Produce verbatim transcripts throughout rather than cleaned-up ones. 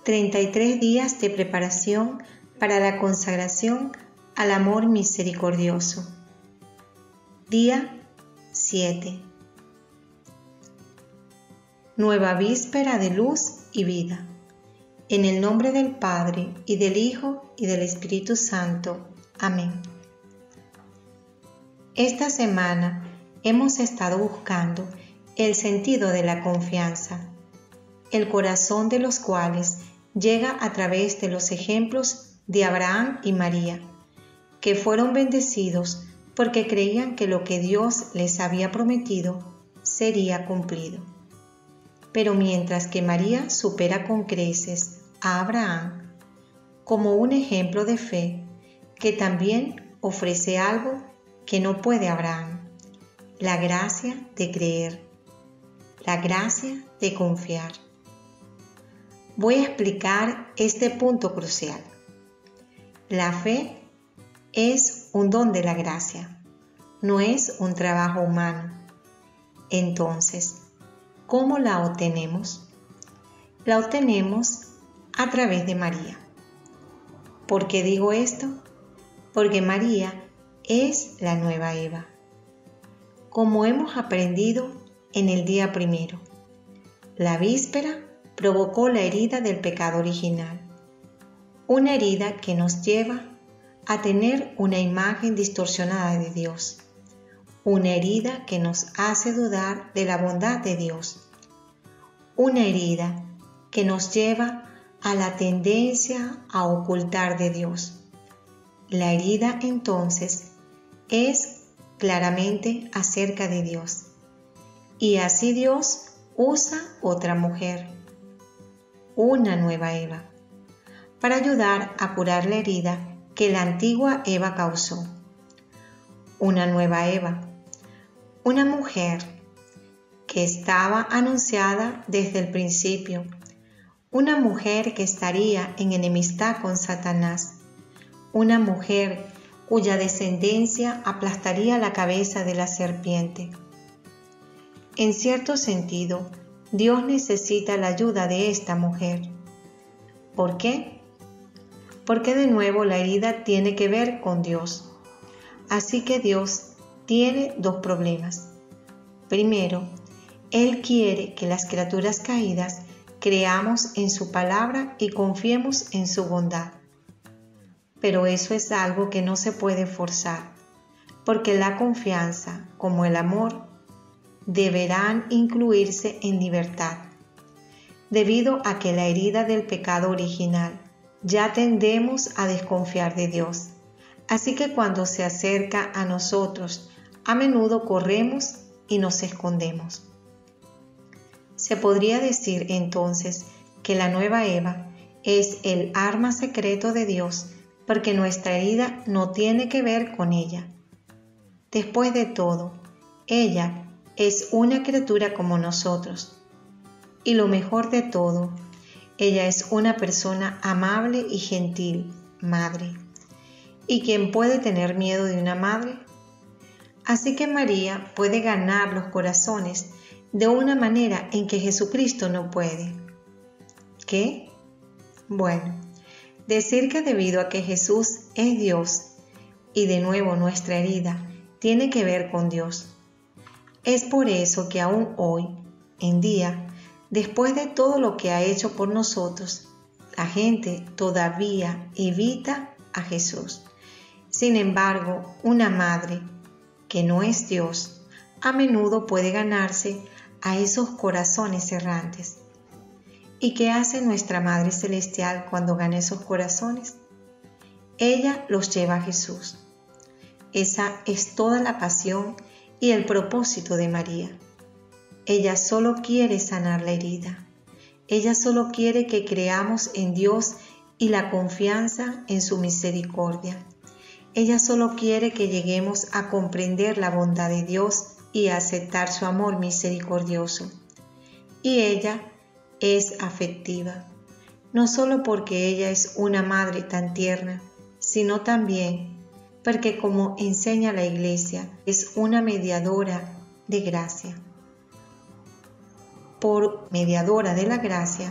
treinta y tres días de preparación para la consagración al amor misericordioso. Día siete. Nueva víspera de luz y vida. En el nombre del Padre, y del Hijo, y del Espíritu Santo. Amén. Esta semana hemos estado buscando el sentido de la confianza, el corazón de los cuales llega a través de los ejemplos de Abraham y María, que fueron bendecidos porque creían que lo que Dios les había prometido sería cumplido. Pero mientras que María supera con creces a Abraham como un ejemplo de fe, que también ofrece algo que no puede Abraham, la gracia de creer, la gracia de confiar. Voy a explicar este punto crucial. La fe es un don de la gracia, no es un trabajo humano. Entonces, ¿cómo la obtenemos? La obtenemos a través de María. ¿Por qué digo esto? Porque María es la nueva Eva. Como hemos aprendido en el día primero, la víspera provocó la herida del pecado original, una herida que nos lleva a tener una imagen distorsionada de Dios, una herida que nos hace dudar de la bondad de Dios, una herida que nos lleva a la tendencia a ocultar de Dios. La herida entonces es claramente acerca de Dios, y así Dios usa otra mujer, una nueva Eva, para ayudar a curar la herida que la antigua Eva causó. Una nueva Eva, una mujer que estaba anunciada desde el principio, una mujer que estaría en enemistad con Satanás, una mujer cuya descendencia aplastaría la cabeza de la serpiente. En cierto sentido, Dios necesita la ayuda de esta mujer. ¿Por qué? Porque de nuevo la herida tiene que ver con Dios. Así que Dios tiene dos problemas. Primero, Él quiere que las criaturas caídas creamos en su palabra y confiemos en su bondad. Pero eso es algo que no se puede forzar, porque la confianza, como el amor, deberán incluirse en libertad, debido a que la herida del pecado original ya tendemos a desconfiar de Dios. Así que cuando se acerca a nosotros, a menudo corremos y nos escondemos. Se podría decir entonces que la nueva Eva es el arma secreto de Dios, porque nuestra herida no tiene que ver con ella. Después de todo, ella es una criatura como nosotros. Y lo mejor de todo, ella es una persona amable y gentil, madre. ¿Y quién puede tener miedo de una madre? Así que María puede ganar los corazones de una manera en que Jesucristo no puede. ¿Qué? Bueno, decir que debido a que Jesús es Dios, y de nuevo nuestra herida tiene que ver con Dios. Es por eso que aún hoy en día, después de todo lo que ha hecho por nosotros, la gente todavía evita a Jesús. Sin embargo, una madre que no es Dios, a menudo puede ganarse a esos corazones errantes. ¿Y qué hace nuestra Madre Celestial cuando gana esos corazones? Ella los lleva a Jesús. Esa es toda la pasión y el propósito de María. Ella solo quiere sanar la herida. Ella solo quiere que creamos en Dios y la confianza en su misericordia. Ella solo quiere que lleguemos a comprender la bondad de Dios y a aceptar su amor misericordioso. Y ella es afectiva, no solo porque ella es una madre tan tierna, sino también porque, como enseña la Iglesia, es una mediadora de gracia. Por mediadora de la gracia,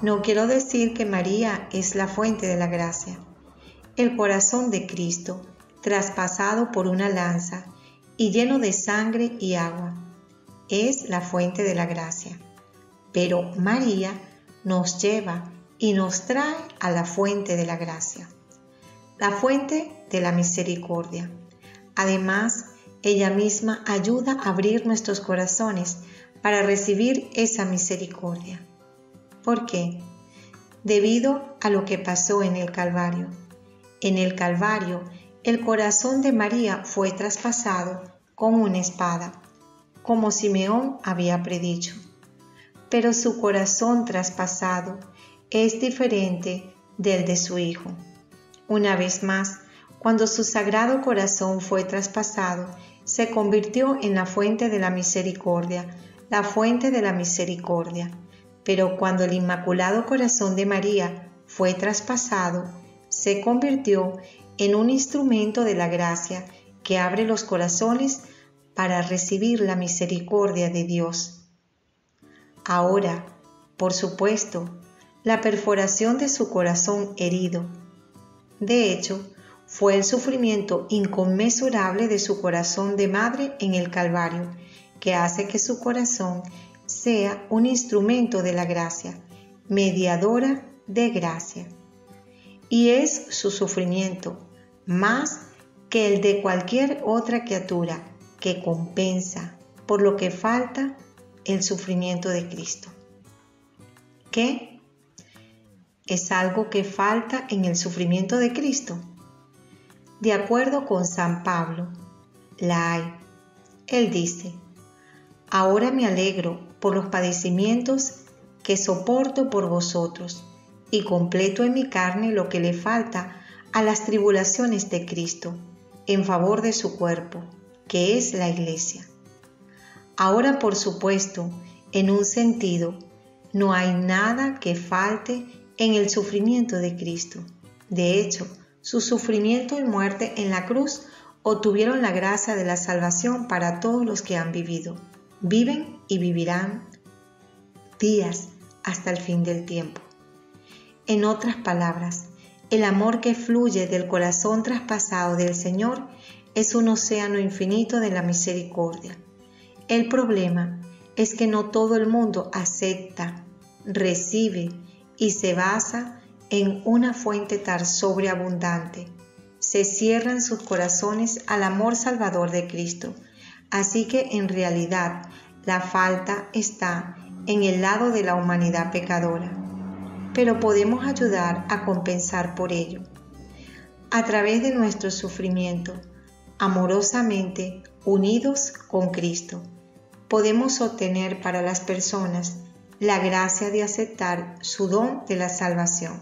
No quiero decir que María es la fuente de la gracia. El corazón de Cristo, traspasado por una lanza y lleno de sangre y agua, es la fuente de la gracia. Pero María nos lleva y nos trae a la fuente de la gracia, la fuente de la misericordia. Además, ella misma ayuda a abrir nuestros corazones para recibir esa misericordia. ¿Por qué? Debido a lo que pasó en el Calvario. En el Calvario, el corazón de María fue traspasado con una espada, como Simeón había predicho. Pero su corazón traspasado es diferente del de su Hijo. Una vez más, cuando su sagrado corazón fue traspasado, se convirtió en la fuente de la misericordia, la fuente de la misericordia. Pero cuando el Inmaculado Corazón de María fue traspasado, se convirtió en un instrumento de la gracia que abre los corazones para recibir la misericordia de Dios. Ahora, por supuesto, la perforación de su corazón herido. De hecho, fue el sufrimiento inconmensurable de su corazón de madre en el Calvario, que hace que su corazón sea un instrumento de la gracia, mediadora de gracia. Y es su sufrimiento, más que el de cualquier otra criatura, que compensa por lo que falta el sufrimiento de Cristo. ¿Qué? ¿Es algo que falta en el sufrimiento de Cristo? De acuerdo con San Pablo, la hay. Él dice: ahora me alegro por los padecimientos que soporto por vosotros, y completo en mi carne lo que le falta a las tribulaciones de Cristo, en favor de su cuerpo, que es la Iglesia. Ahora, por supuesto, en un sentido, no hay nada que falte en el sufrimiento de Cristo. De hecho, su sufrimiento y muerte en la cruz obtuvieron la gracia de la salvación para todos los que han vivido, viven y vivirán días hasta el fin del tiempo. En otras palabras, el amor que fluye del corazón traspasado del Señor es un océano infinito de la misericordia. El problema es que no todo el mundo acepta, recibe y se basa en una fuente tan sobreabundante. Se cierran sus corazones al amor salvador de Cristo. Así que en realidad la falta está en el lado de la humanidad pecadora. Pero podemos ayudar a compensar por ello. A través de nuestro sufrimiento, amorosamente unidos con Cristo, podemos obtener para las personas la gracia de aceptar su don de la salvación.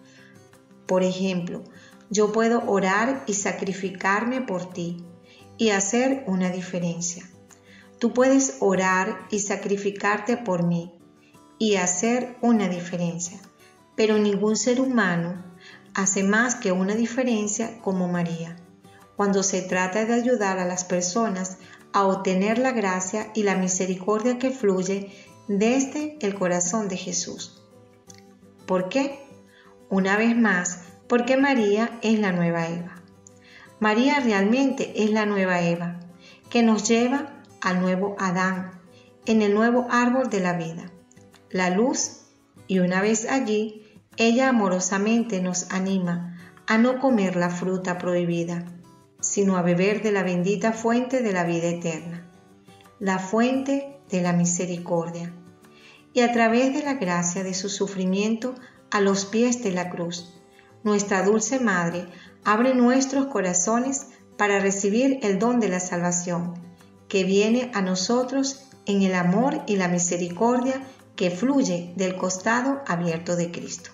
Por ejemplo, yo puedo orar y sacrificarme por ti y hacer una diferencia. Tú puedes orar y sacrificarte por mí y hacer una diferencia, pero ningún ser humano hace más que una diferencia como María, cuando se trata de ayudar a las personas a obtener la gracia y la misericordia que fluye desde el corazón de Jesús. ¿Por qué? Una vez más, porque María es la nueva Eva. María realmente es la nueva Eva, que nos lleva al nuevo Adán, en el nuevo árbol de la vida, la luz, y una vez allí, ella amorosamente nos anima a no comer la fruta prohibida, sino a beber de la bendita fuente de la vida eterna, la fuente de la misericordia, y a través de la gracia de su sufrimiento a los pies de la cruz, nuestra dulce Madre abre nuestros corazones para recibir el don de la salvación, que viene a nosotros en el amor y la misericordia que fluye del costado abierto de Cristo.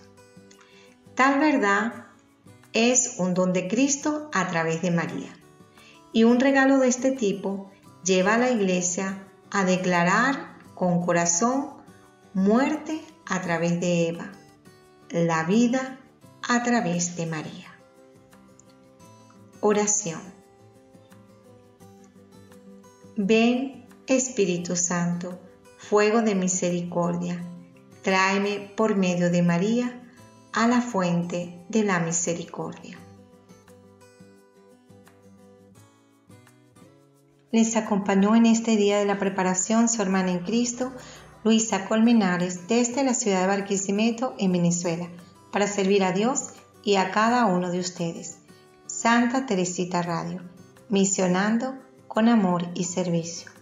Tal verdad es un don de Cristo a través de María, y un regalo de este tipo lleva a la Iglesia a declarar con corazón muerte a través de Eva, la vida a través de María. Oración. Ven, Espíritu Santo, fuego de misericordia, tráeme por medio de María a la fuente de la misericordia. Les acompañó en este día de la preparación su hermana en Cristo, Luisa Colmenares, desde la ciudad de Barquisimeto, en Venezuela, para servir a Dios y a cada uno de ustedes. Santa Teresita Radio, misionando con amor y servicio.